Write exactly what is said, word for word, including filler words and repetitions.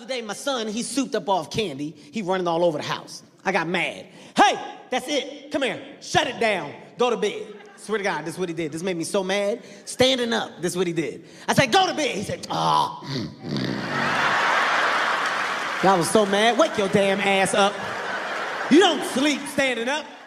other day, my son, he's souped up off candy. He running all over the house. I got mad. Hey, that's it. Come here. Shut it down. Go to bed. Swear to God, this is what he did. This made me so mad. Standing up, this is what he did. I said, go to bed. He said, oh. I was so mad. Wake your damn ass up. You don't sleep standing up.